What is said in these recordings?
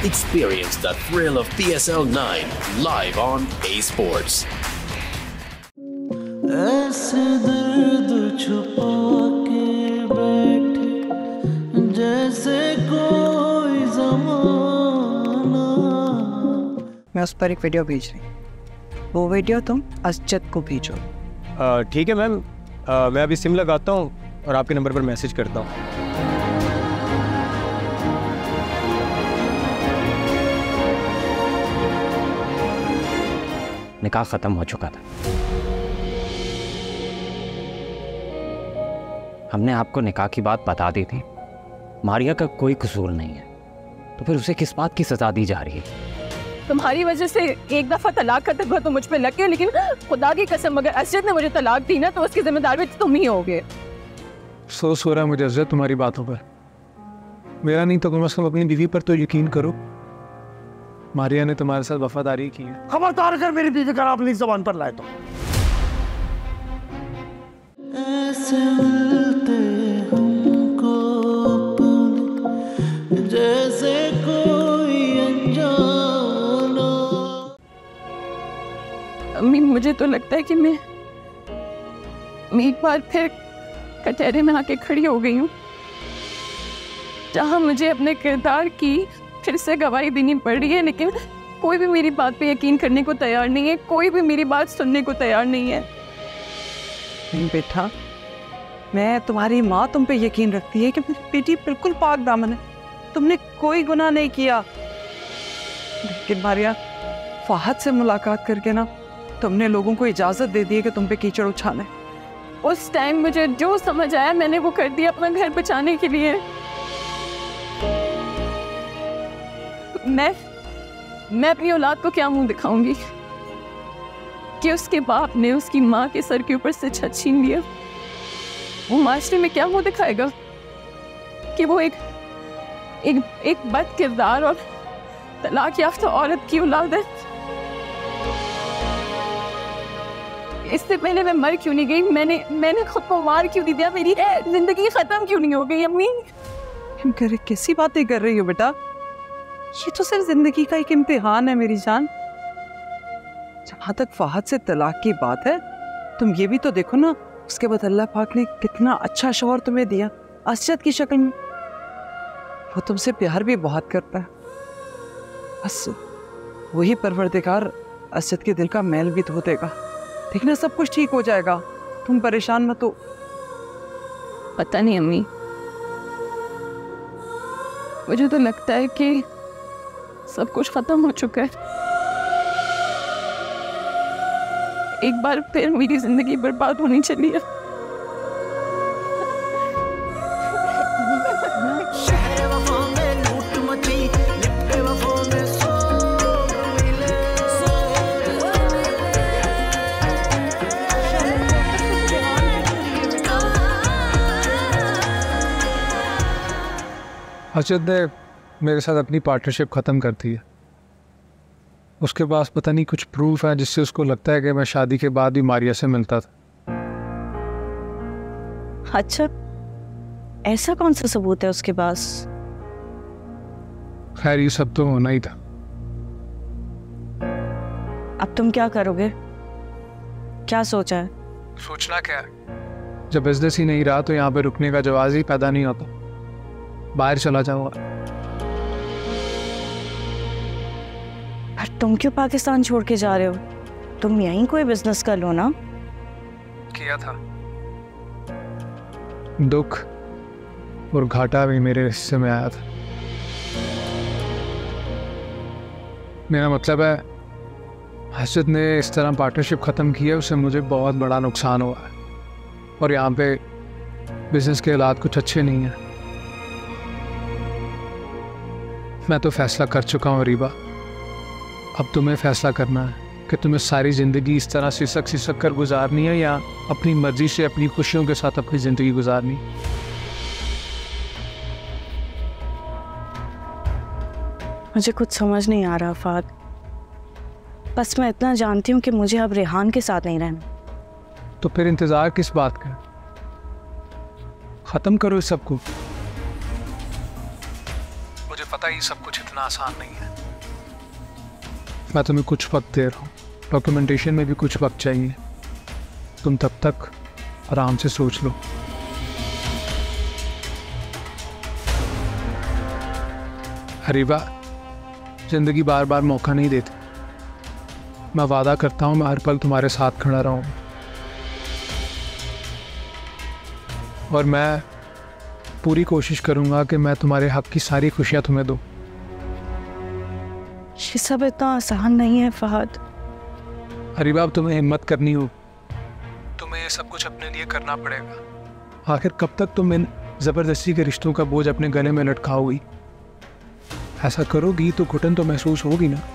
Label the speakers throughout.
Speaker 1: Experience the thrill of PSL 9 live on A Sports.
Speaker 2: ऐसे दर्द छुपा के बैठे जैसे कोई ज़माना।
Speaker 3: मैं उस पर एक वीडियो भेज रही हूँ, वो वीडियो तुम असजद को भेजो।
Speaker 4: ठीक है मैम, मैं अभी सिम लगाता हूँ और आपके नंबर पर मैसेज करता हूँ।
Speaker 5: निकाह खत्म हो चुका था। हमने आपको निकाह की बात बता दी थी। मारिया का कोई कसूर नहीं है, तो फिर उसे किस बात की सजा दी जा रही है?
Speaker 6: तुम्हारी वजह से एक दफा तलाक का तकवा तो मुझ पे लग गया, लेकिन खुदा की कसम अगर असजद ने मुझे तलाक दी ना तो उसकी जिम्मेदार भी तुम ही होगे।
Speaker 7: अफसोस हो रहा है मुझे असजद तुम्हारी बातों पर। मेरा नहीं तो कम से कम अपनी बीवी पर तो यकीन करो। मारिया ने तुम्हारे साथ वफादारी की है।
Speaker 8: खबरदार कर मेरी बीवी का अपनी ज़बान पर लाए तो।
Speaker 2: ऐसे मिलते हमको अपने जैसे कोई अनजाना।
Speaker 6: अम्मी मुझे तो लगता है कि मैं एक बार फिर कटहरे में आके खड़ी हो गई हूँ, जहाँ मुझे अपने किरदार की फिर से गवाही देनी पड़ रही है, लेकिन कोई भी मेरी बात पे यकीन करने को तैयार नहीं है, कोई भी मेरी बात सुनने को तैयार नहीं है।
Speaker 3: बेटा, मैं तुम्हारी माँ तुम पे यकीन रखती है कि मेरी बेटी बिल्कुल पाक दामन है, तुमने कोई गुनाह नहीं किया। लेकिन मारिया, फहद से मुलाकात करके ना तुमने लोगों को इजाजत दे दी है कि तुम पे कीचड़ उछाले।
Speaker 6: उस टाइम मुझे जो समझ आया मैंने वो कर दिया अपना घर बचाने के लिए। मैं अपनी औलाद को क्या मुंह दिखाऊंगी कि उसके बाप ने उसकी माँ के सर के ऊपर से छत छीन लिया? वो माशरे में क्या मुंह दिखाएगा कि वो एक बद किरदार और तलाक याफ्ता औरत की औलाद है? इससे पहले मैं मर क्यों नहीं गई? मैंने खुद को मार क्यों नहीं दिया? मेरी जिंदगी खत्म क्यों नहीं हो गई? अम्मी
Speaker 3: कैसी बातें कर रही हो बेटा? ये तो सिर्फ जिंदगी का एक इम्तिहान है मेरी जान। जहाँ तक फहद से तलाक की बात है, तुम ये भी तो देखो ना, उसके बाद अल्लाह पाक ने कितना अच्छा शौहर तुम्हें दिया असजद की शक्ल में। वो तुमसे प्यार भी बहुत करता है, बस वही परवरदिगार असजद के दिल का मैल भी धो देगा। देखना सब कुछ ठीक हो जाएगा, तुम परेशान मत हो।
Speaker 6: पता नहीं अम्मी, मुझे तो लगता है कि सब कुछ खत्म हो चुका है। एक बार फिर मेरी जिंदगी बर्बाद होनी चली है।
Speaker 7: असजद ने मेरे साथ अपनी पार्टनरशिप ख़त्म कर दी है। उसके पास पता नहीं कुछ प्रूफ है जिससे उसको लगता है कि मैं शादी के बाद भी मारिया से मिलता था।
Speaker 9: अच्छा, ऐसा कौन सा सबूत है उसके पास?
Speaker 7: खैर, ये सब तो होना ही था।
Speaker 9: अब तुम क्या करोगे? क्या सोचा है?
Speaker 7: सोचना क्या है, जब बिजनेस ही नहीं रहा तो यहाँ पे रुकने का जवाब ही पैदा नहीं होता। बाहर चला जाऊंगा।
Speaker 9: तुम क्यों पाकिस्तान छोड़ के जा रहे हो? तुम यहीं कोई बिजनेस कर लो ना।
Speaker 7: किया था, दुख और घाटा भी मेरे हिस्से में आया था। मेरा मतलब है, असजद ने इस तरह पार्टनरशिप ख़त्म की है, उससे मुझे बहुत बड़ा नुकसान हुआ है और यहाँ पे बिजनेस के हालात कुछ अच्छे नहीं हैं। मैं तो फैसला कर चुका हूँ रीबा, अब तुम्हें फैसला करना है कि तुम्हें सारी ज़िंदगी इस तरह सिसक कर गुजारनी है या अपनी मर्जी से अपनी खुशियों के साथ अपनी ज़िंदगी गुजारनी।
Speaker 9: मुझे कुछ समझ नहीं आ रहा फाद। बस मैं इतना जानती हूँ कि मुझे अब रेहान के साथ नहीं रहना।
Speaker 7: तो फिर इंतज़ार किस बात का? ख़त्म करो इस सबको। मुझे पता ही सब कुछ इतना आसान नहीं है। मैं तुम्हें कुछ वक्त दे रहा हूँ, डॉक्यूमेंटेशन में भी कुछ वक्त चाहिए। तुम तब तक आराम से सोच लो। हरीबा, जिंदगी बार बार मौका नहीं देती। मैं वादा करता हूँ मैं हर पल तुम्हारे साथ खड़ा रहूँगा, और मैं पूरी कोशिश करूँगा कि मैं तुम्हारे हक की सारी खुशियाँ तुम्हें दूँ।
Speaker 9: ये सब इतना आसान नहीं है फहद।
Speaker 7: हरीबा, अब तुम्हें हिम्मत करनी हो, तुम्हें ये सब कुछ अपने लिए करना पड़ेगा। आखिर कब तक तुम इन ज़बरदस्ती के रिश्तों का बोझ अपने गले में लटकाओगी? ऐसा करोगी तो घुटन तो महसूस होगी ना।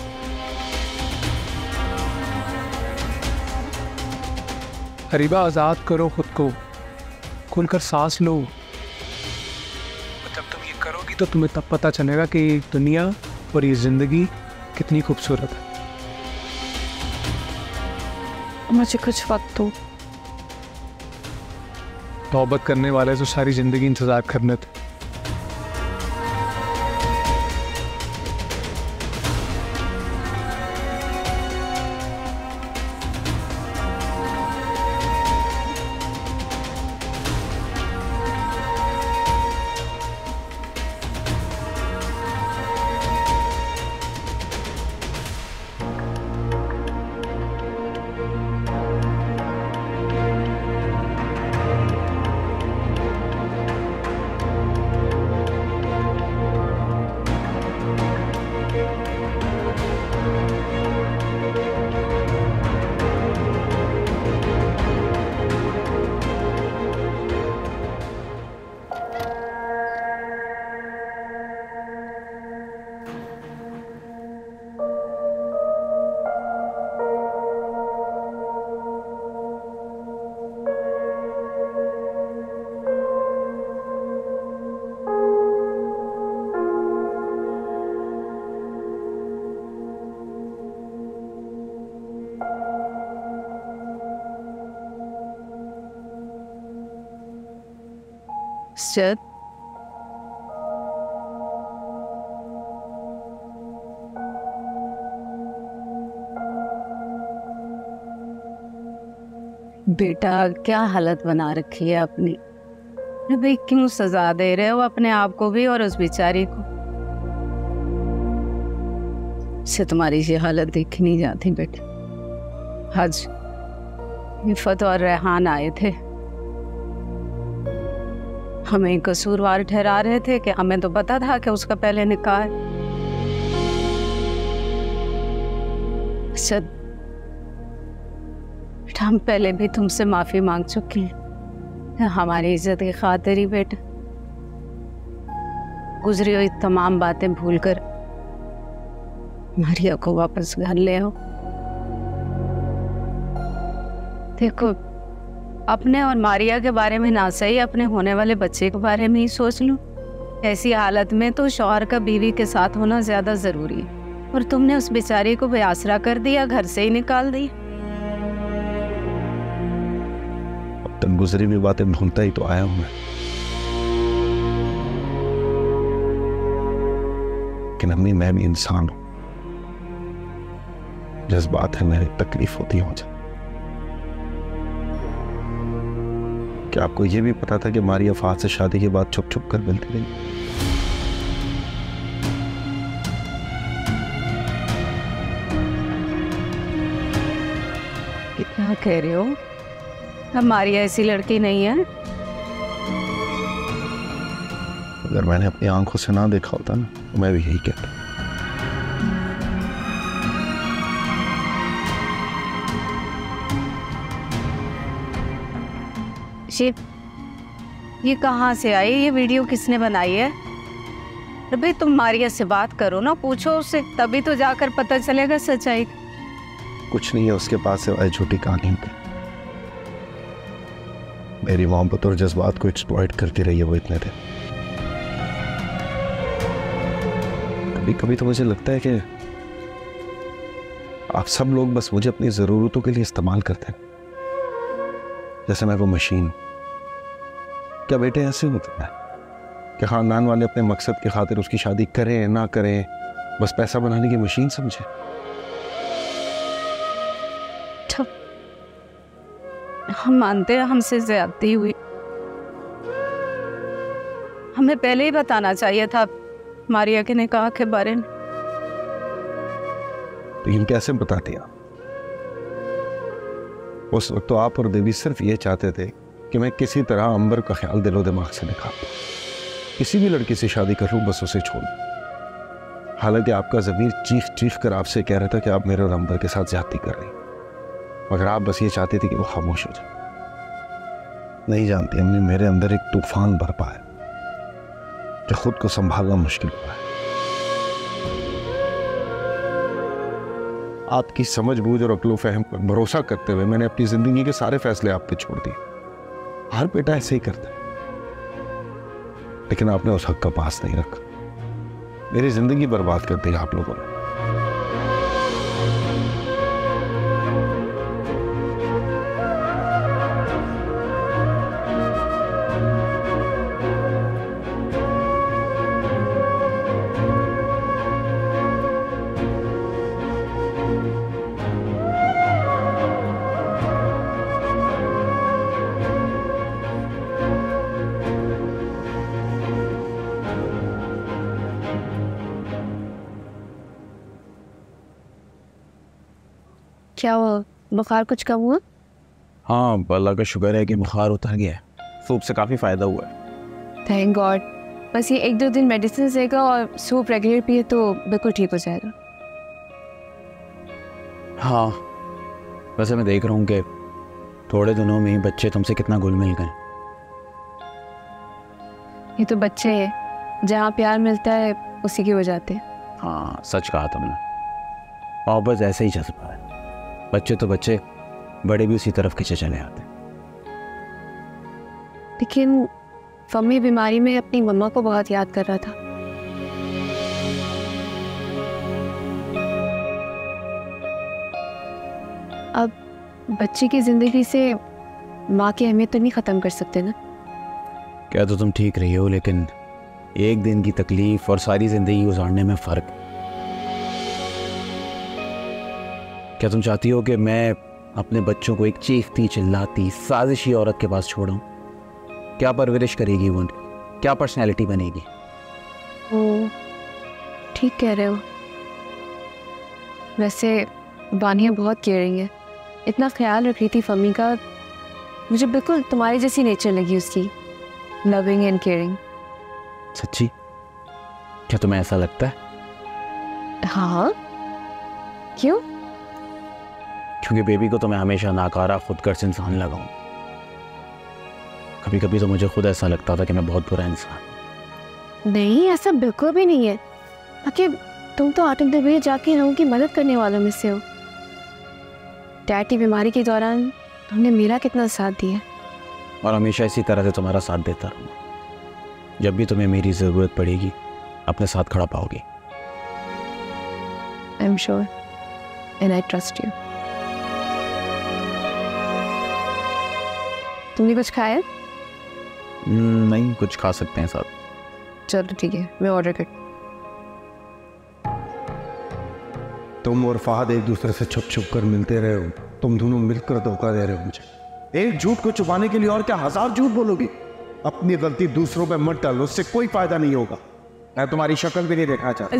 Speaker 7: हरीबा, आज़ाद करो खुद को, खुलकर सांस लो। जब तुम ये करोगी तो तुम्हें तब पता चलेगा कि ये दुनिया और ये ज़िंदगी कितनी खूबसूरत है।
Speaker 9: मुझे कुछ वक्त दो।
Speaker 7: तौबत करने वाले तो सारी ज़िंदगी इंतज़ार करने थे।
Speaker 3: सर,
Speaker 10: बेटा क्या हालत बना रखी है अपनी। भाई क्यों सजा दे रहे हो अपने आप को भी और उस बेचारी को? से तुम्हारी ये हालत देखी नहीं जाती बेटा। आज इफ़त और रेहान आए थे, हमें कसूरवार ठहरा रहे थे कि हमें तो पता था कि उसका पहले निकाह है। बेटा हम पहले भी तुमसे माफी मांग चुके हैं, हमारी इज्जत की खातिर ही बेटा। गुजरी हुई तमाम बातें भूलकर मारिया को वापस घर ले आओ। देखो अपने और मारिया के बारे में ना सही, अपने होने वाले बच्चे के बारे में ही सोच लो। ऐसी हालत में तो शौहर का बीवी के साथ होना ज्यादा जरूरी है, और तुमने उस बेचारी को बेआसरा कर दिया, घर से ही निकाल दिया।
Speaker 11: अब तक गुजरी हुई बातें भूलता ही तो आया हूं मैं, लेकिन अम्मी मैं भी इंसान हूं, जज्बात है मेरी, तकलीफ होती है मुझे। क्या आपको यह भी पता था कि मारिया फाद से शादी के बाद छुप छुप कर मिलती रही?
Speaker 10: क्या कह रहे हो? अब मारिया ऐसी लड़की नहीं है।
Speaker 11: अगर मैंने अपनी आंखों से ना देखा होता ना तो मैं भी यही कहता।
Speaker 10: ये कहाँ से आई? ये वीडियो किसने बनाई है? अरे तुम मारिया से बात करो ना, पूछो उससे, तभी तो जाकर पता चलेगा सच्चाई।
Speaker 11: कुछ नहीं है उसके पास सिवाय झूठी कहानी की। मेरी मोहब्बत और जज्बात को एक्सप्लॉइट करती रही है वो इतने दिन। कभी कभी तो मुझे लगता है कि आप सब लोग बस मुझे अपनी जरूरतों के लिए इस्तेमाल करते हैं, जैसे मैं वो मशीन। क्या बेटे ऐसे होता है? कि ख़ानदान वाले अपने मकसद की खातिर उसकी शादी करें ना करें, बस पैसा बनाने की मशीन समझे।
Speaker 10: हम मानते हैं हमसे ज्यादती हुई, हमें पहले ही बताना चाहिए था मारिया के निकाह के बारे में।
Speaker 11: लेकिन कैसे बता दिया? उस वक्त तो आप और देवी सिर्फ ये चाहते थे कि मैं किसी तरह अंबर का ख्याल दिलो दिमाग से निकाल, किसी भी लड़की से शादी कर लूं, बस उसे छोड़। हालांकि आपका ज़मीर चीख चीख कर आपसे कह रहा था कि आप मेरे और अंबर के साथ ज्यादती कर रही, मगर आप बस ये चाहती थी कि वो खामोश हो जाए। नहीं जानती हमने मेरे अंदर एक तूफान बरपा है जो खुद को संभालना मुश्किल हुआ है। आपकी समझ बूझ और अक्लो फहम पर भरोसा करते हुए मैंने अपनी जिंदगी के सारे फैसले आप पे छोड़ दिए। हर बेटा ऐसे ही करता है, लेकिन आपने उस हक का पास नहीं रखा। मेरी जिंदगी बर्बाद कर दी आप लोगों ने।
Speaker 9: क्या हुआ, बुखार कुछ कम हुआ?
Speaker 12: हाँ, अल्लाह का शुक्र है कि बुखार उतर गया है। सूप से काफ़ी फ़ायदा हुआ है।
Speaker 9: Thank God. बस ये 1-2 दिन मेडिसिन लेगा और सूप रेगुलर पिए तो बिल्कुल ठीक हो जाएगा।
Speaker 12: हाँ, वैसे मैं देख रहा हूँ कि थोड़े दिनों में ही बच्चे तुमसे कितना घुल मिल गए।
Speaker 9: ये तो बच्चे हैं, जहाँ प्यार मिलता है उसी की हो जाते हैं।
Speaker 12: हाँ, सच कहा तुमने। और बस ऐसे ही जज्बा है, बच्चे तो बच्चे, बड़े भी उसी तरफ खींचे चले आते।
Speaker 9: लेकिन फम्मी बीमारी में अपनी मम्मा को बहुत याद कर रहा था। अब बच्चे की जिंदगी से माँ की अहमियत तो नहीं खत्म कर सकते ना।
Speaker 12: क्या तो तुम ठीक रही हो, लेकिन एक दिन की तकलीफ और सारी जिंदगी गुजारने में फर्क। क्या तुम चाहती हो कि मैं अपने बच्चों को एक चीखती चिल्लाती साजिशी औरत के पास छोड़ूं? क्या परवरिश करेगी वो, क्या पर्सनैलिटी बनेगी?
Speaker 9: ओ, ठीक कह रहे हो। वैसे बानिया बहुत केयरिंग है, इतना ख्याल रख रही थी फम्मी का। मुझे बिल्कुल तुम्हारी जैसी नेचर लगी उसकी, लविंग एंड केयरिंग।
Speaker 12: सच्ची? क्या तुम्हें ऐसा लगता है?
Speaker 9: हाँ, क्यों?
Speaker 12: क्योंकि बेबी को तो मैं हमेशा नाकारा खुदगर्ज इंसान लगा हूं। कभी कभी तो मुझे खुद ऐसा लगता था कि मैं बहुत बुरा इंसान।
Speaker 9: नहीं, ऐसा बिल्कुल भी नहीं है। आखिर तुम तो आटम दबे जाके लोगों की मदद करने वालों में से हो। डैड की बीमारी के दौरान तुमने मेरा कितना साथ दिया,
Speaker 12: और हमेशा इसी तरह से तुम्हारा साथ देता रहूंगा। जब भी तुम्हें मेरी जरूरत पड़ेगी अपने साथ खड़ा पाओगी।
Speaker 9: I am sure and I trust you. तुमने कुछ खाया?
Speaker 12: नहीं, कुछ खा सकते हैं साथ।
Speaker 9: चलो ठीक है, मैं ऑर्डर कर।
Speaker 11: तुम और फहद एक दूसरे से छुप छुप कर मिलते रहे हो, तुम दोनों मिलकर धोखा दे रहे हो मुझे। एक झूठ को छुपाने के लिए और क्या 1000 झूठ बोलोगे? अपनी गलती दूसरों पे मत डालो, उससे कोई फायदा नहीं होगा। मैं तुम्हारी शक्ल भी नहीं देखना चाहता।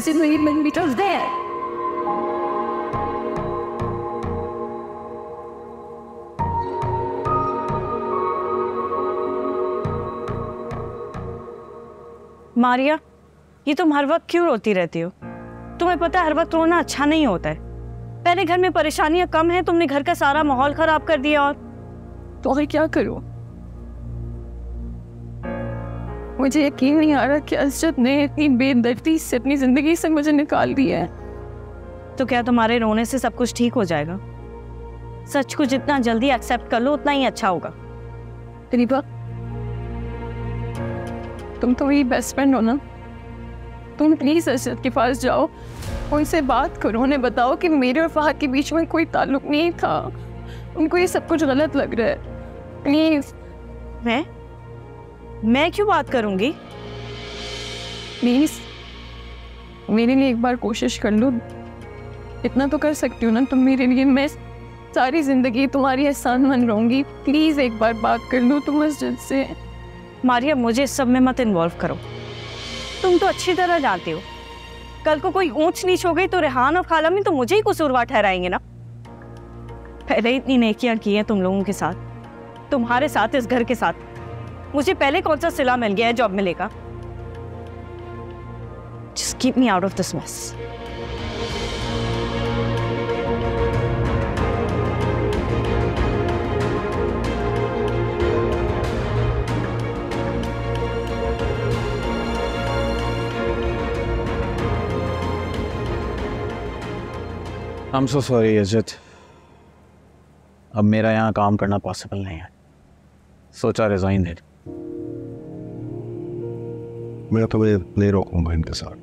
Speaker 9: मारिया, ये तुम हर वक्त क्यों रोती रहती हो? तुम्हें पता है हर वक्त रोना अच्छा नहीं होता है। पहले घर में परेशानियां कम है, तुमने घर का सारा माहौल खराब कर दिया। और
Speaker 6: तो और क्या करूं? मुझे यकीन नहीं आ रहा कि असजद ने इतनी बेदर्दी से अपनी जिंदगी से मुझे निकाल दिया है।
Speaker 9: तो क्या तुम्हारे रोने से सब कुछ ठीक हो जाएगा? सच को जितना जल्दी एक्सेप्ट कर लो उतना ही अच्छा होगा।
Speaker 6: रिबा, तुम तो मेरी बेस्ट फ्रेंड हो ना, तुम प्लीज असजद के पास जाओ, उनसे बात करो, उन्हें बताओ कि मेरे और फहद के बीच में कोई ताल्लुक नहीं था, उनको ये सब कुछ गलत लग रहा है। प्लीज।
Speaker 9: मैं क्यों बात करूंगी?
Speaker 6: प्लीज मेरे लिए एक बार कोशिश कर लो, इतना तो कर सकती हो ना तुम मेरे लिए। मैं सारी जिंदगी तुम्हारी एहसानमंद रहूंगी, प्लीज एक बार बात कर लो तुम मस्जिद से।
Speaker 10: मारिया, मुझे इस सब में मत इन्वॉल्व करो। तुम तो अच्छी तरह जानते हो, कल को कोई ऊंच नीच हो गई तो रेहान और खाला में तो मुझे ही कसूरवार ठहराएंगे ना। पहले इतनी नेकियां की हैं तुम लोगों के साथ, तुम्हारे साथ, इस घर के साथ। मुझे पहले कौन सा सिला मिल गया है जॉब मिलेगा। Just keep me out of this mess.
Speaker 12: I'm so sorry, इज्जत। अब मेरा यहाँ काम करना पॉसिबल नहीं है, सोचा रिजाइन दे।
Speaker 11: मैं तुम्हें नहीं रोकूंगा इनके साथ,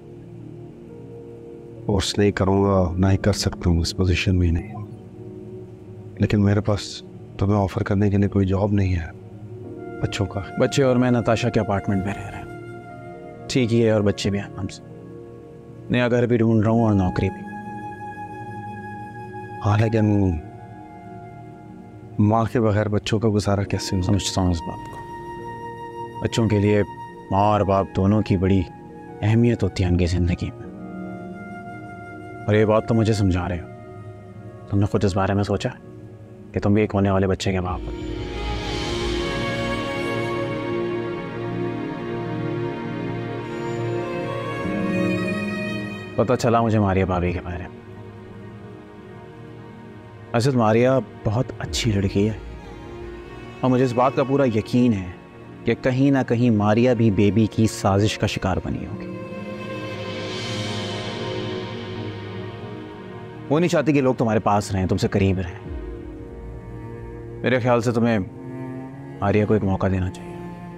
Speaker 11: फोर्स नहीं करूंगा, ना ही कर सकता हूँ, इस पोजीशन में ही नहीं। लेकिन मेरे पास तुम्हें ऑफर करने के लिए कोई जॉब नहीं है बच्चों का।
Speaker 12: बच्चे और मैं नताशा के अपार्टमेंट में रह रहे हैं, ठीक ही है, और बच्चे भी हैं हमसे। नया घर भी ढूंढ रहा हूँ और नौकरी भी।
Speaker 11: हाँ, लेकिन माँ के बगैर बच्चों का गुजारा कैसे हो?
Speaker 12: समझता हूँ इस बात को। बच्चों के लिए माँ और बाप दोनों की बड़ी अहमियत होती है उनकी ज़िंदगी में, और ये बात तो मुझे समझा रहे हो। तुमने खुद इस बारे में सोचा कि तुम भी एक होने वाले बच्चे के बाप हो? पता चला मुझे मारिया भाभी के बारे में। वैसे मारिया बहुत अच्छी लड़की है, और मुझे इस बात का पूरा यकीन है कि कहीं ना कहीं मारिया भी बेबी की साजिश का शिकार बनी होगी। वो नहीं चाहती कि लोग तुम्हारे पास रहें, तुमसे करीब रहें। मेरे ख्याल से तुम्हें मारिया को एक मौका देना चाहिए।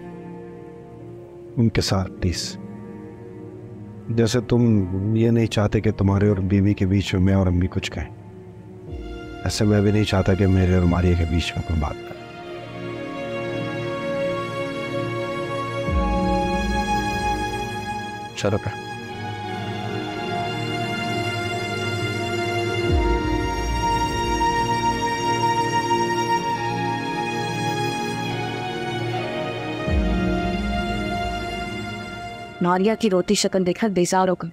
Speaker 11: उनके साथ प्लीज, जैसे तुम ये नहीं चाहते कि तुम्हारे और बीवी के बीच में मैं और अम्मी कुछ कहें, ऐसे मैं भी नहीं चाहता कि मेरे और मारिया के बीच में कोई बात करें। चलो क्या?
Speaker 10: मारिया की रोती शक्ल देखकर बेजार हो गई।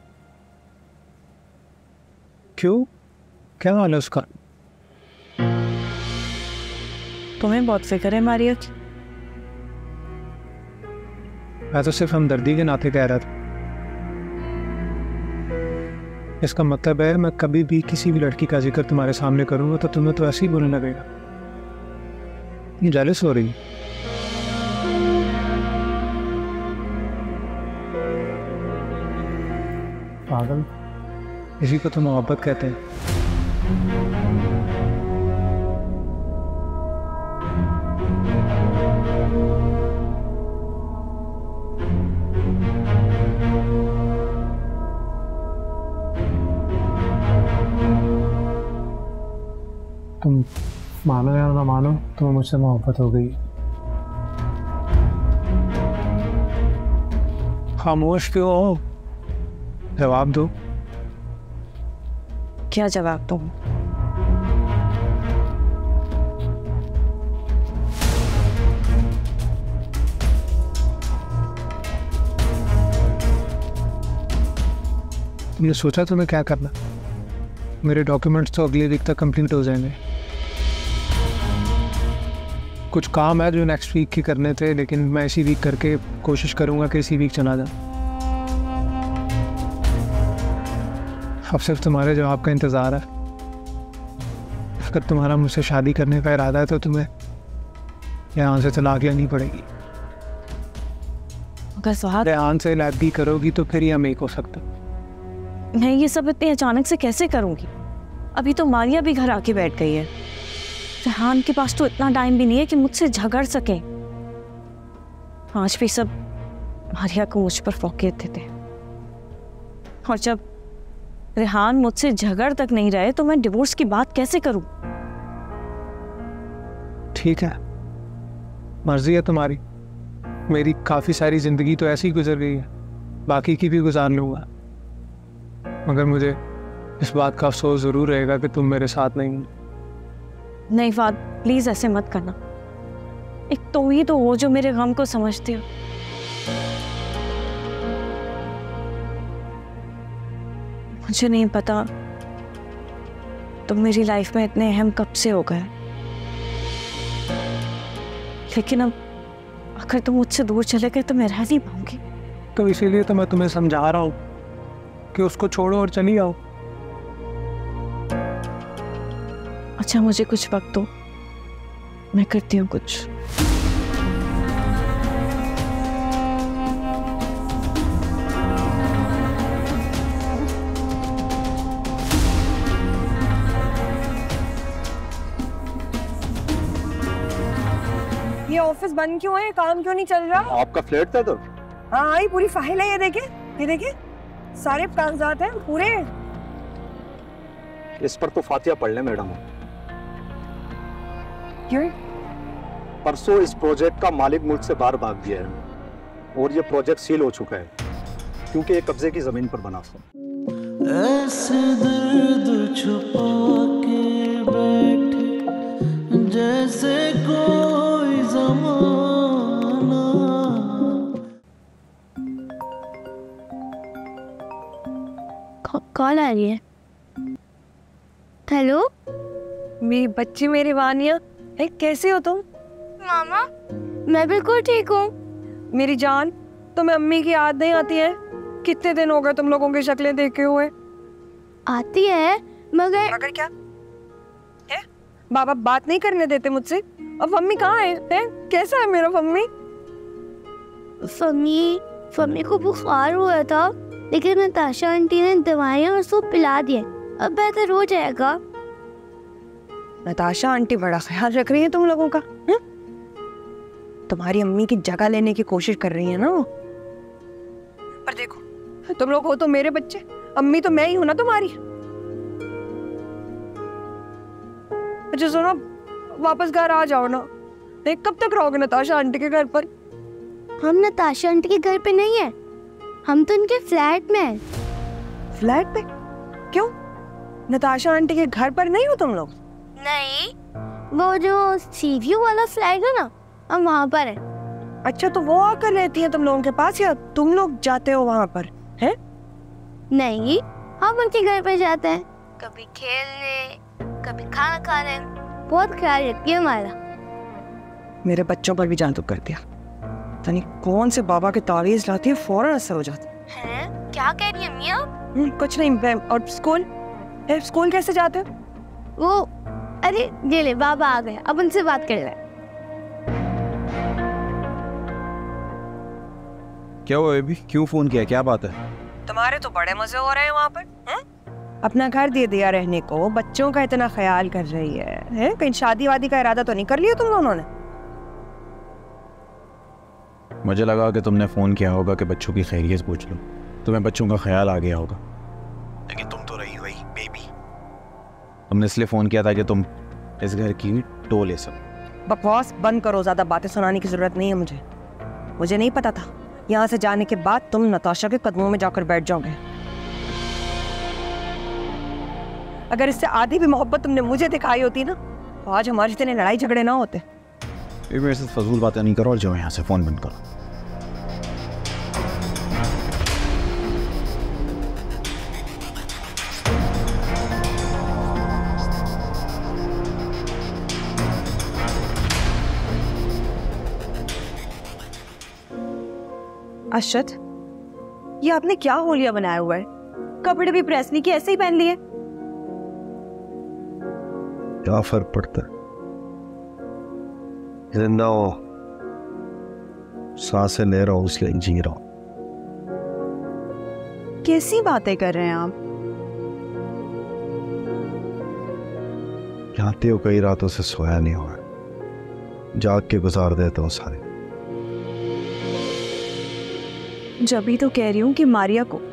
Speaker 7: क्यों, क्या हाल है उसका?
Speaker 10: तुम्हें बहुत फिक्र है मारिया की।
Speaker 7: मैं तो सिर्फ हमदर्दी के नाते कह रहा था। इसका मतलब है मैं कभी भी किसी भी लड़की का जिक्र तुम्हारे सामने करूंगा तो तुम्हें तो ऐसे ही बोलने लगेगा। ये जेलस हो रही। पागल, इसी को तो मोहब्बत कहते हैं। तुम मानो या ना मानो, तुम्हें मुझसे मोहब्बत हो गई। खामोश क्यों हो? जवाब दो।
Speaker 10: क्या जवाब दूं?
Speaker 7: तुमने सोचा तुम्हें क्या करना? मेरे डॉक्यूमेंट्स तो अगले वीक तक कंप्लीट हो जाएंगे। कुछ काम है जो नेक्स्ट वीक की करने थे, लेकिन मैं इसी वीक करके कोशिश करूंगा कि इसी वीक चला जाऊं। अब सिर्फ तुम्हारे जवाब का इंतज़ार है। अगर तुम्हारा मुझसे शादी करने का इरादा है तो तुम्हें यहाँ से तलाक लेनी पड़ेगी।
Speaker 10: अगर
Speaker 7: रेहान से लैबगी करोगी तो फिर यह मेक हो सकता।
Speaker 10: मैं ये सब इतने अचानक से कैसे करूंगी? अभी तो मारिया भी घर आके बैठ गई है। रेहान के पास तो इतना टाइम भी नहीं है कि मुझसे झगड़ सके। आज भी सब मारिया को मुझ पर फोके थे, और जब रेहान मुझसे झगड़ तक नहीं रहे तो मैं डिवोर्स की बात कैसे करूं?
Speaker 7: ठीक है, मर्जी है तुम्हारी। मेरी काफ़ी सारी ज़िंदगी तो ऐसी ही गुजर गई है। बाकी की भी गुजार लूँगा, मगर मुझे इस बात का अफसोस ज़रूर रहेगा कि तुम मेरे साथ नहीं हो।
Speaker 9: नहीं फाद, प्लीज ऐसे मत करना। एक तुम ही तो हो जो मेरे गम को समझते हो। मुझे नहीं पता तुम मेरी लाइफ में इतने अहम कब से हो गए, लेकिन अब अगर तुम मुझसे दूर चले गए तो मैं रह नहीं पाऊंगी।
Speaker 7: तो इसीलिए तो मैं तुम्हें समझा रहा हूँ कि उसको छोड़ो और चली आओ।
Speaker 9: अच्छा मुझे कुछ वक्त दो, मैं करती हूँ कुछ।
Speaker 13: ये ऑफिस बंद क्यों है? काम क्यों नहीं चल रहा?
Speaker 14: आपका फ्लैट था तो?
Speaker 13: हाँ ये पूरी फाइल है, ये देखे, ये देखे, सारे कागजात हैं पूरे।
Speaker 14: इस पर तो फातिहा पढ़ ले मैडम।
Speaker 13: क्यों?
Speaker 14: परसों इस प्रोजेक्ट का मालिक मुल्क से बाहर भाग गया है और ये प्रोजेक्ट सील हो चुका है क्योंकि ये कब्जे की जमीन पर बना था।
Speaker 2: ऐसे दर्द छुपा के बैठे जैसे कोई ज़माना।
Speaker 9: कॉल आ रही है। हेलो,
Speaker 13: मेरी बच्ची, मेरी वानिया, कैसे हो तुम?
Speaker 9: मामा मैं बिल्कुल ठीक हूँ।
Speaker 13: मेरी जान, तुम्हें अम्मी की याद नहीं आती है? कितने दिन हो गए तुम लोगों की शक्लें देखे हुए।
Speaker 9: आती है
Speaker 13: मगर क्या है? बाबा बात नहीं करने देते मुझसे। अब मम्मी कहाँ है? कैसा है मेरा मम्मी?
Speaker 9: फम्मी को बुखार हुआ था, लेकिन नताशा आंटी ने दवाइयाँ और सूप पिला दिए, अब बेहतर हो जाएगा।
Speaker 13: नताशा आंटी बड़ा ख्याल रख रही है तुम लोगों का। तुम्हारी अम्मी की जगह लेने की कोशिश कर रही है ना वो। पर देखो, तुम लोग हो तो मेरे बच्चे, अम्मी तो मैं ही हूं ना तुम्हारी। अच्छा सुनो, वापस घर आ जाओ ना। कब तक रहोगे नताशा आंटी के घर पर?
Speaker 9: हम नताशा आंटी के घर पे नहीं है, हम तो उनके फ्लैट में हैं।
Speaker 13: फ्लैट पे? क्यों? नताशा आंटी के घर पर नहीं हो तुम लोग?
Speaker 9: नहीं, वो जो सीव्यू वाला फ्लैट है ना, हम वहाँ पर है।
Speaker 13: अच्छा, तो वो आकर रहती है तुम लोगों के पास या तुम लोग जाते हो वहाँ पर? हैं?
Speaker 9: नहीं, हम उनके घर पे जाते हैं, कभी खेलने, कभी खाना खाने। बहुत ख्याल रखती है हमारा।
Speaker 13: मेरे बच्चों पर भी जादू कर दिया। तनी कौन से बाबा के तावीज़ लाती है, फौरन असर हो जाता
Speaker 9: है। क्या कह रही है मियाँ?
Speaker 13: कुछ नहीं। और स्कूल स्कूल कैसे जाते हो?
Speaker 9: वो अरे ये ले, बाबा आ गए, अब उनसे बात कर ले।
Speaker 11: क्या हुआ बेबी, क्यों फोन किया, क्या बात है?
Speaker 13: तुम्हारे तो बड़े मजे हो रहे हैं वहाँ पर। अपना घर दे दिया रहने को, बच्चों का इतना ख्याल कर रही है? कहीं शादी वादी का इरादा तो नहीं कर लिया तुम दोनों ने?
Speaker 12: मुझे लगा कि तुमने फ़ोन किया होगा कि बच्चों की खैरियत पूछ लो, तुम्हें बच्चों का ख्याल आ गया होगा, लेकिन तुम तो रही वही बेबी। तुमने इसलिए फ़ोन किया था कि तुम इस घर की टो ले सको।
Speaker 13: बकवास बंद करो, ज़्यादा बातें सुनाने की ज़रूरत नहीं है मुझे। मुझे नहीं पता था यहाँ से जाने के बाद तुम नताशा के कदमों में जाकर बैठ जाओगे। अगर इससे आधी भी मोहब्बत तुमने मुझे दिखाई होती ना, तो आज हमारे इतने लड़ाई झगड़े ना होते।
Speaker 12: मेरे साथ फजूल बातें नहीं करो और जाओ यहाँ से, फ़ोन बंद करो।
Speaker 13: अशरत, ये आपने क्या होलिया बनाया हुआ है? कपड़े भी प्रेस नहीं किए, ऐसे ही पहन लिए।
Speaker 11: क्या फर्क पड़ता है? जिंदा हो, सांसें ले रहा हूं, इसलिए जी रहा हूं।
Speaker 13: कैसी बातें कर रहे हैं आप?
Speaker 11: जानते हो कई रातों से सोया नहीं हुआ, जाग के गुजार देता हूँ सारे।
Speaker 13: जब ही तो कह रही हूँ कि मारिया को।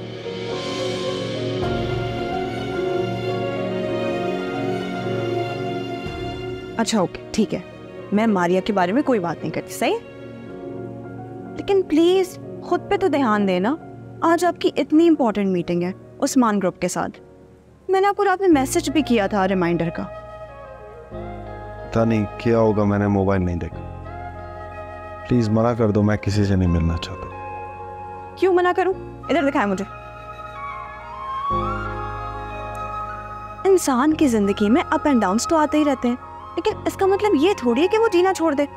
Speaker 13: अच्छा ओके, ठीक है, मैं मारिया के बारे में कोई बात नहीं करती, सही? लेकिन प्लीज
Speaker 15: खुद पे तो ध्यान देना। आज आपकी इतनी इंपॉर्टेंट मीटिंग है उस्मान ग्रुप के साथ। मैंने आपको रात में मैसेज भी किया था रिमाइंडर का।
Speaker 11: पता नहीं क्या होगा, मैंने मोबाइल नहीं देखा। प्लीज मना कर दो, मैं किसी से नहीं मिलना चाहता।
Speaker 15: क्यों मना करूं? इधर दिखाएं मुझे। इंसान की जिंदगी में अप एंड डाउन्स तो आते ही रहते हैं, लेकिन इसका मतलब ये थोड़ी है कि वो जीना छोड़ दे।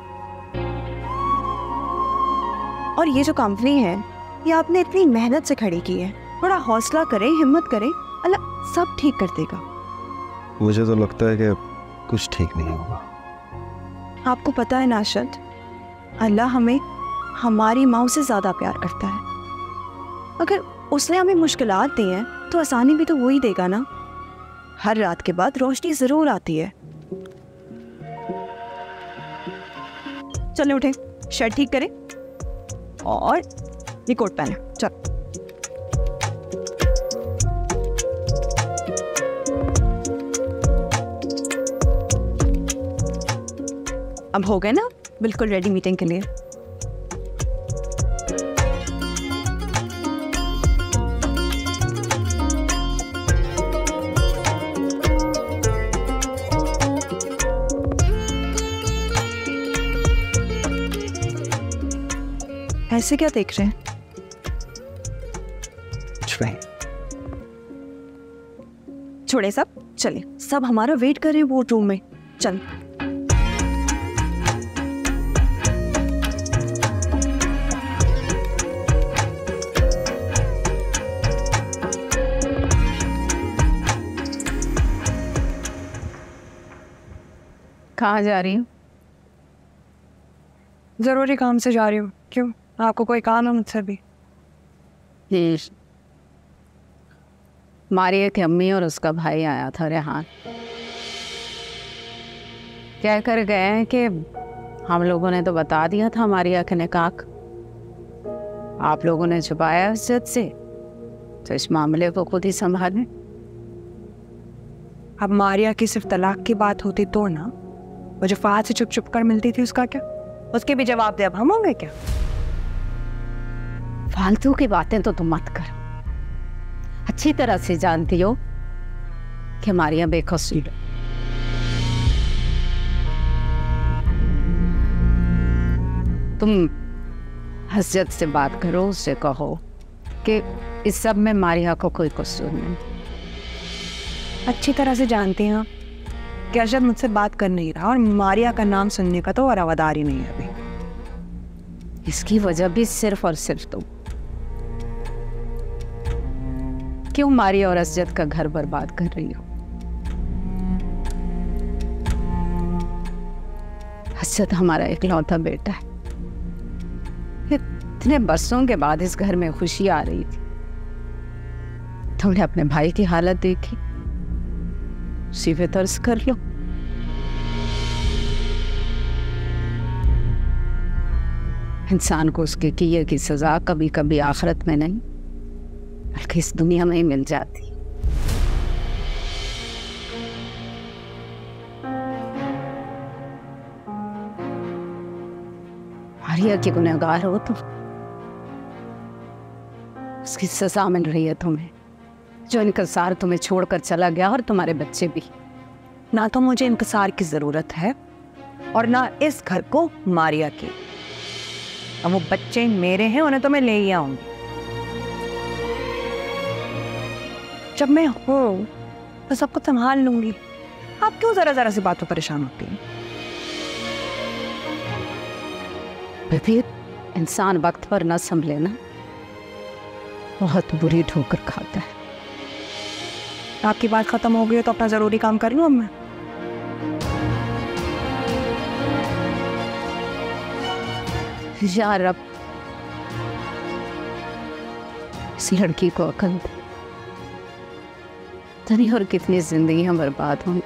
Speaker 15: और ये जो कंपनी है ये आपने इतनी मेहनत से खड़ी की है। थोड़ा हौसला करें, हिम्मत करें, अल्लाह सब ठीक कर देगा।
Speaker 11: मुझे तो लगता है कि कुछ ठीक नहीं होगा।
Speaker 15: आपको पता है नाशद, अल्लाह हमें हमारी माँ से ज्यादा प्यार करता है। अगर उसने हमें मुश्किलात दी हैं तो आसानी भी तो वही देगा ना। हर रात के बाद रोशनी जरूर आती है। चले उठे, शर्ट ठीक करें और ये कोट पहने। चल अब हो गए ना बिल्कुल रेडी मीटिंग के लिए। ऐसे क्या देख रहे हैं?
Speaker 11: कुछ नहीं।
Speaker 15: छोड़े सब, चले। सब हमारा वेट कर रहे हैं बोर्ड रूम में। चल
Speaker 10: कहाँ जा रही हूँ?
Speaker 15: जरूरी काम से जा रही हूँ। क्यों, आपको कोई काम है मुझसे भी?
Speaker 10: मारिया की अम्मी और उसका भाई आया था रेहान। कह कर गए हैं कि हम लोगों ने तो बता दिया था मारिया के निकाह, आप लोगों ने छुपाया इज्जत से, तो इस मामले को खुद ही संभालें।
Speaker 15: अब मारिया की सिर्फ तलाक की बात होती तो ना, वो जो फात से चुप कर मिलती थी उसका क्या? उसके भी जवाब दे अब हम होंगे क्या?
Speaker 10: फालतू की बातें तो तुम मत कर। अच्छी तरह से जानती हो कि मारिया बेकसूर है। तुम हसरत से बात करो, उससे कहो कि इस सब में मारिया को कोई कसूर नहीं।
Speaker 15: अच्छी तरह से जानती हैं कि अशद मुझसे बात कर नहीं रहा और मारिया का नाम सुनने का तो रवादार ही नहीं है अभी।
Speaker 10: इसकी वजह भी सिर्फ और सिर्फ तुम। क्यों मारिया और असजद का घर बर्बाद कर रही हो? असजद हमारा इकलौता बेटा है। इतने बरसों के बाद इस घर में खुशी आ रही थी। तुमने अपने भाई की हालत देखी, उसी पे तरस कर लो। इंसान को उसके किए की सजा कभी कभी आखिरत में नहीं बल्कि इस दुनिया में ही मिल जाती। मारिया की गुनहगार हो तुम, उसकी सजा मिल रही है तुम्हें, जो इनकसार तुम्हें छोड़कर चला गया और तुम्हारे बच्चे भी।
Speaker 15: ना तो मुझे इनकसार की जरूरत है और ना इस घर को मारिया की। अब वो बच्चे मेरे हैं, उन्हें तो मैं ले ही आऊंगी। जब मैं हूं तो सबको संभाल लूंगी। आप क्यों जरा जरा सी बातों परेशान होती हैं?
Speaker 10: फिर इंसान वक्त पर न संभले ना, बहुत बुरी ठोकर खाता है।
Speaker 15: आपकी बात खत्म हो गई तो अपना जरूरी काम कर लूं अब मैं।
Speaker 10: यार अब इस लड़की को अकल दे, तनी और कितनी जिंदगियां बर्बाद होंगी।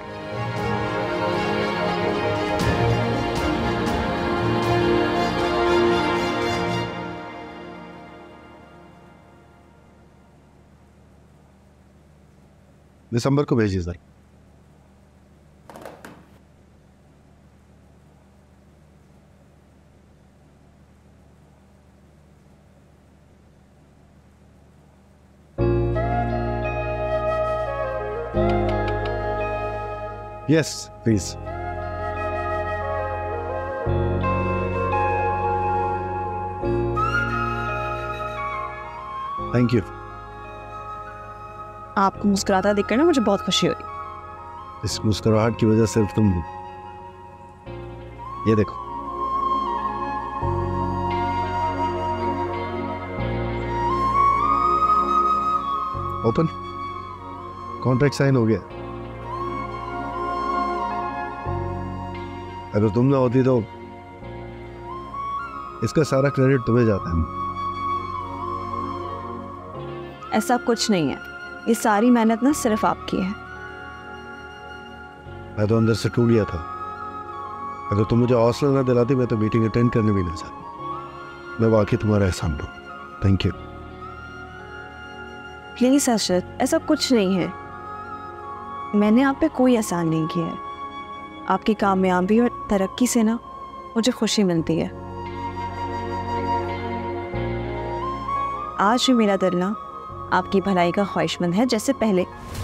Speaker 11: दिसंबर को भेजिए sir. Yes please. Thank you.
Speaker 15: आपको मुस्कुराता देखकर ना मुझे बहुत खुशी हुई।
Speaker 11: इस मुस्कुराहट की वजह सिर्फ तुम, ये देखो। ओपन, कॉन्ट्रैक्ट साइन हो गया। अगर तुम ना होती तो इसका सारा क्रेडिट तुम्हें जाता है।
Speaker 15: ऐसा कुछ नहीं है, ये सारी मेहनत ना सिर्फ आपकी है।
Speaker 11: मैं तो अंदर से टूट गया था। अगर तुम मुझे हौसला ना दिलाती मैं तो मीटिंग अटेंड करने भी ना चाहती। मैं वाकई तुम्हारा एहसान हूँ। Thank you.
Speaker 15: प्लीज अर्शद, ऐसा कुछ नहीं है। मैंने आप पे कोई एहसान नहीं किया है। आपकी कामयाबी और तरक्की से ना मुझे खुशी मिलती है। आज भी मेरा दिल ना आपकी भलाई का ख्वाहिशमंद है, जैसे पहले।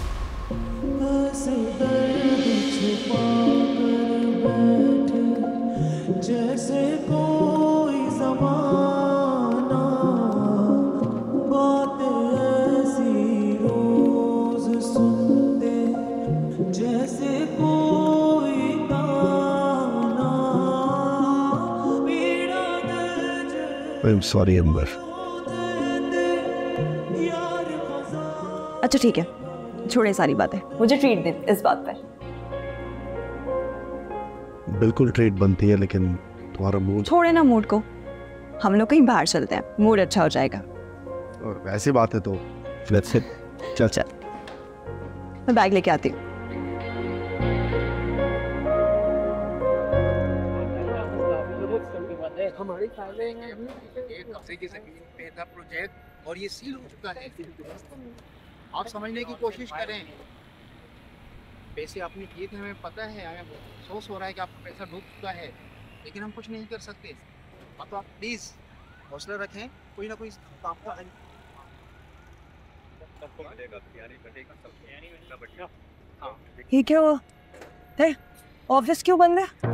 Speaker 2: जैसे कोई ज़माना, बातें ऐसी रोज सुनते, जैसे कोई गाना, पीड़ा दे।
Speaker 11: आई एम सॉरी अंबर।
Speaker 15: अच्छा ठीक है, छोड़े सारी बातें, मुझे ट्रीट दे इस बात पर।
Speaker 11: बिल्कुल ट्रीट बनती है, लेकिन तुम्हारा मूड।
Speaker 15: छोड़े ना मूड को, हम लोग कहीं बाहर चलते हैं, मूड अच्छा हो जाएगा।
Speaker 11: और वैसी बात है तो लेट्स सिट। चल
Speaker 15: चल, मैं बैग लेके आती हूँ।
Speaker 16: हमारी फाइलें एक हफ्ते की जमीन पे था प्रोजेक्ट और ये सील हो चुका है। आप समझने की कोशिश करें। पैसे आपने किए थे, हमें पता है, हमें अफसोस हो रहा है कि आपका पैसा डूब चुका है, लेकिन हम कुछ नहीं कर सकते। तो आप प्लीज़ हौसला रखें, कोई ना कोई काम का हल मिलेगा।
Speaker 13: ये क्या हुआ? ऑफिस क्यों बंद है?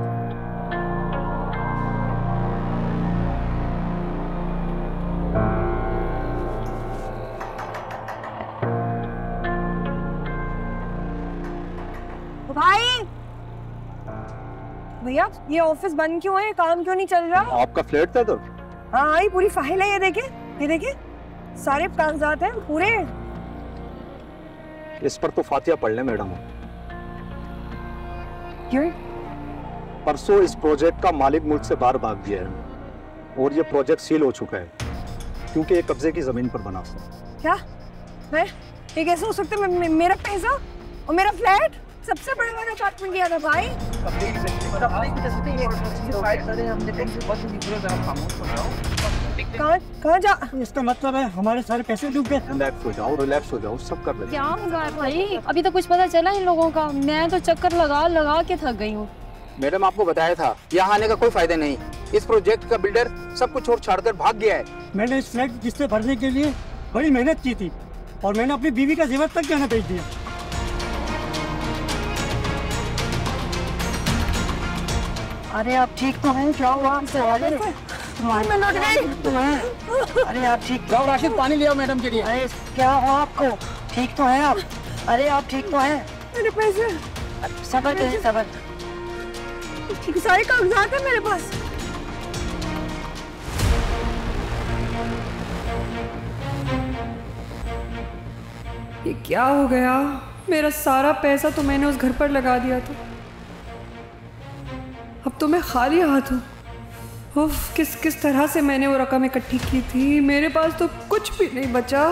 Speaker 13: भाई भैया, ये ऑफिस बंद क्यों है? काम क्यों नहीं चल रहा?
Speaker 14: आपका फ्लैट था तो?
Speaker 13: हाँ, ये पूरी फाइल है, ये देखिए सारे कागजात हैं पूरे।
Speaker 14: इस पर तो फातिहा पढ़ ले मैडम।
Speaker 13: क्यों?
Speaker 14: परसों इस प्रोजेक्ट का मालिक मुल्क से बाहर भाग गया है और ये प्रोजेक्ट सील हो चुका है क्योंकि ये कब्जे की जमीन पर बना था।
Speaker 13: क्या? मैं ये कैसे हो सकता है? मेरा पैसा और मेरा फ्लैट, सबसे बड़ा वाला अपार्टमेंट लिया था भाई। कहाँ जा?
Speaker 8: इसका मतलब है हमारे सारे पैसे डूब गए।
Speaker 14: रिलैक्स हो जाओ, सब कर लेंगे।
Speaker 6: क्या होगा भाई? अभी तो कुछ पता चला इन लोगों का। मैं तो चक्कर लगा के थक गई हूँ।
Speaker 16: मैडम आपको बताया था, यहाँ आने का कोई फायदा नहीं। इस प्रोजेक्ट का बिल्डर सब कुछ छोड़ छाड़कर भाग गया है।
Speaker 8: मैंने इस फ्लैट की किस्तें भरने के लिए बड़ी मेहनत की थी और मैंने अपनी बीवी का जेवर तक गहना बेच दिया।
Speaker 17: अरे आप ठीक तो हैं? क्या हुआ आपसे? अरे आप ठीक?
Speaker 16: जाओ राशिद, पानी ले आओ मैडम के लिए।
Speaker 17: अरे क्या हुआ आपको? ठीक तो हैं आप? अरे आप ठीक तो हैं?
Speaker 13: मेरे पैसे।
Speaker 17: सबर करें, सबर।
Speaker 13: सारे कागजात हैं मेरे पास। ये क्या हो गया? मेरा सारा पैसा तो मैंने उस घर पर लगा दिया था, अब तो मैं खाली हाथ हूँ। उफ, किस तरह से मैंने वो रकम इकट्ठी की थी, मेरे पास तो कुछ भी नहीं बचा।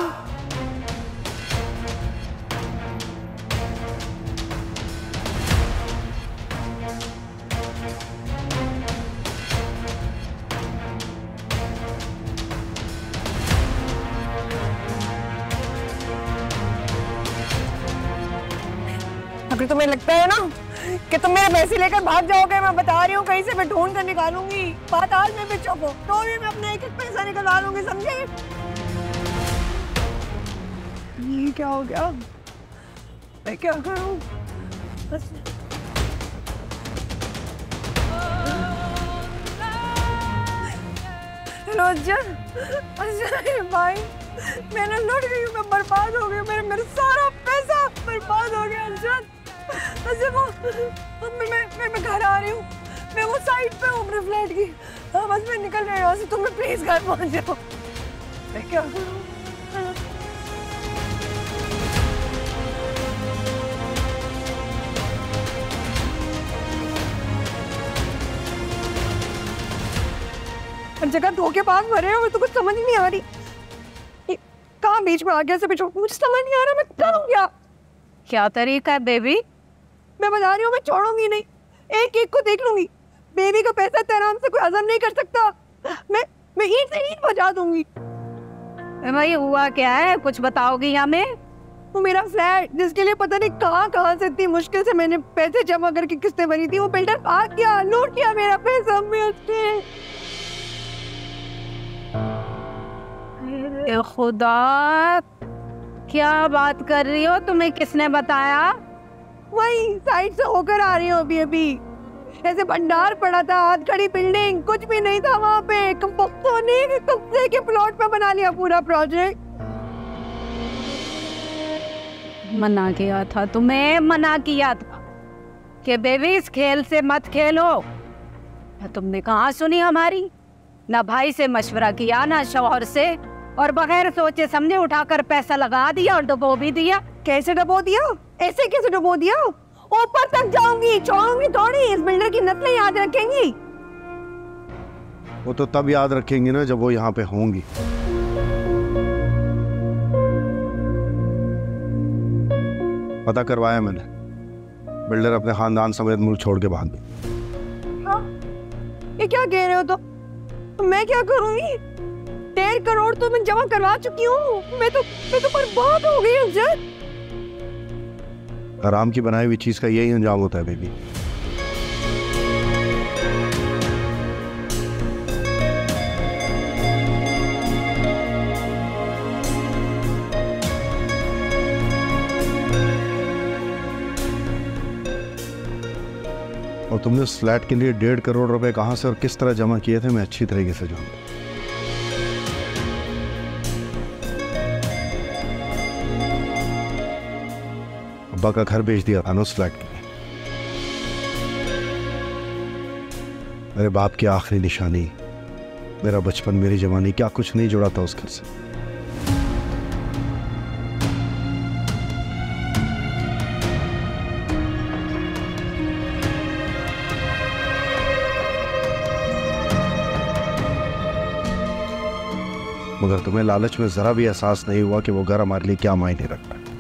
Speaker 13: अगर तुम्हें लगता है ना कि तुम मेरे पैसे लेकर भाग जाओगे, मैं बता रही हूँ कहीं से मैं ढूंढ कर निकालूंगी। बात आज में भी चुप हो तो भी मैं अपना एक एक पैसा निकलवा लूंगी, समझे? ये क्या हो गया? मैं क्या करूं? रोजर, भाई मैंने लुट गई हूँ, मैं बर्बाद हो गई, मेरा सारा पैसा बर्बाद हो गया अंजन। मैं घर आ रही हूँ, मैं वो साइड पे हूँ अपने फ्लैट की। बस मैं निकल रही हूँ यहाँ से, तुम प्लीज घर पहुँच जाओ। मैं क्या करूँ? हर जगह धोखेबाज भरे हो, तो कुछ समझ नहीं आ रही। कहाँ बीच में आ गया सब, मुझे समझ नहीं आ रहा मैं करूँ क्या?
Speaker 10: क्या तरीका है बेबी?
Speaker 13: मैं बता रही हूँ मैं छोड़ूंगी नहीं, एक एक को देख लूंगी। बेबी का पैसा तेरा से कोई हजम नहीं कर सकता। मैं ईंट से ईंट बजा दूंगी।
Speaker 10: भाई हुआ क्या है, कुछ बताओगी हमें?
Speaker 13: वो मेरा फ्लैट जिसके लिए पता नहीं कहाँ से इतनी मुश्किल से मैंने पैसे जमा करके किस्तें भरी थी, वो बिल्डर भाग गया, लूट किया मेरा पैसा।
Speaker 10: खुदा, क्या बात कर रही हो? तुम्हें किसने बताया?
Speaker 13: वही साइड से होकर आ रही हूँ अभी। ऐसे भंडार पड़ा था, हाथ खड़ी बिल्डिंग, कुछ भी नहीं था वहाँ पे। कब्जे के प्लॉट पे बना लिया पूरा प्रोजेक्ट।
Speaker 10: मना किया था तुम्हें, मना किया था कि बेबी इस खेल से मत खेलो। तुमने कहाँ सुनी हमारी? ना भाई से मशवरा किया, ना शौहर से, और बगैर सोचे समझे उठाकर पैसा लगा दिया और डुबो भी दिया।
Speaker 13: कैसे डुबो दिया? ऐसे कैसे डुबो दिया? ऊपर तक जाऊंगी, छोड़ूंगी थोड़ी। इस बिल्डर की नस्लें याद रखेंगी।
Speaker 11: वो तो तब याद रखेंगी ना जब वो यहाँ पे होंगी। पता करवाया मैंने, बिल्डर अपने खानदान समेत मुल्क छोड़ के भाग गई।
Speaker 13: हाँ? ये क्या कह रहे हो? तो मैं क्या करूंगी? 1.5 करोड़ तो मैं जमा करवा चुकी हूँ। मैं तो बर्बाद हो गई अंजन।
Speaker 11: आराम की बनाई हुई चीज का यही अंजाम होता है बेबी। और तुमने उस फ्लैट के लिए 1.5 करोड़ रुपए कहां से और किस तरह जमा किए थे मैं अच्छी तरीके से जानता। अब्बा का घर बेच दिया था ना उस फ्लैट के लिए। मेरे बाप की आखिरी निशानी, मेरा बचपन, मेरी जवानी, क्या कुछ नहीं जुड़ा था उस घर से। मगर तुम्हें लालच में जरा भी एहसास नहीं हुआ कि वो घर हमारे लिए क्या मायने रखता है।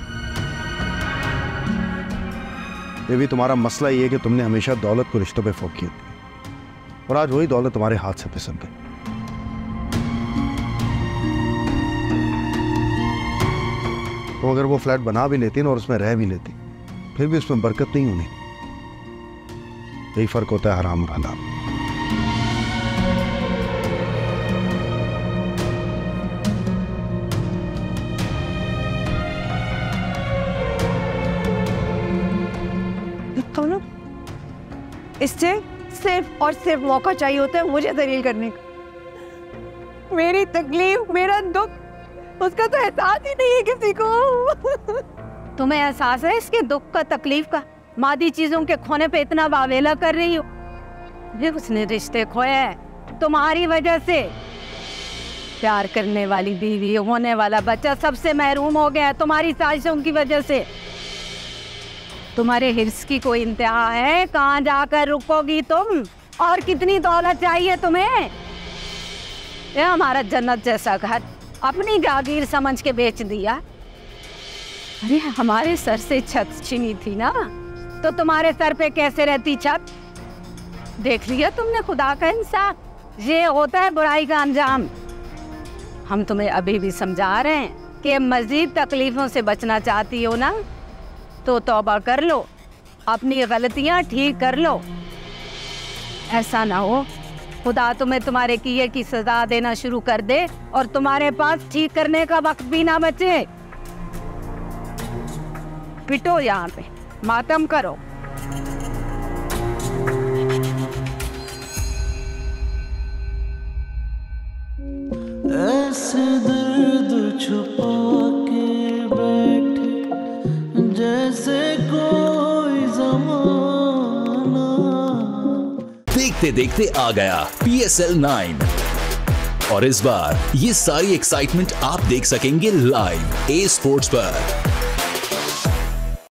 Speaker 11: ये भी तुम्हारा मसला ये है कि तुमने हमेशा दौलत को रिश्तों पे फोकियत दी, और आज वही दौलत तुम्हारे हाथ से फिसल गई। तो अगर वो फ्लैट बना भी लेती ना और उसमें रह भी लेती, फिर भी उसमें बरकत नहीं होनी। यही फर्क होता है हराम और हलाल।
Speaker 13: इससे सिर्फ और सिर्फ मौका चाहिए होता है मुझे दलील करने का। मेरी तकलीफ, मेरा दुख, उसका तो एहसास ही नहीं है किसी को।
Speaker 10: तुम्हें एहसास है इसके दुख का, तकलीफ का? मादी चीजों के खोने पे इतना वावेला कर रही हो। ये उसने रिश्ते खोए हैं तुम्हारी वजह से। प्यार करने वाली बीवी, होने वाला बच्चा, सबसे महरूम हो गया तुम्हारी साजिशों की वजह से। तुम्हारे हिर्स की कोई इंतहा है? कहाँ जाकर रुकोगी तुम? और कितनी दौलत चाहिए तुम्हें? ये हमारा जन्नत जैसा घर अपनी जागीर समझ के बेच दिया। अरे हमारे सर से छत छीनी थी ना, तो तुम्हारे सर पे कैसे रहती छत? देख लिया तुमने खुदा का इंसाफ? ये होता है बुराई का अंजाम। हम तुम्हें अभी भी समझा रहे हैं कि मजीद तकलीफों से बचना चाहती हो ना, तो तौबा कर लो, अपनी गलतियां ठीक कर लो। ऐसा ना हो खुदा तुम्हें तुम्हारे किए की सजा देना शुरू कर दे और तुम्हारे पास ठीक करने का वक्त भी ना बचे। पिटो यहाँ पे, मातम करो।
Speaker 2: ऐसे दर्द छुपा के बैठे जैसे कोई ज़माना।
Speaker 1: देखते देखते आ गया PSL 9 और इस बार ये सारी एक्साइटमेंट आप देख सकेंगे लाइव A Sports पर।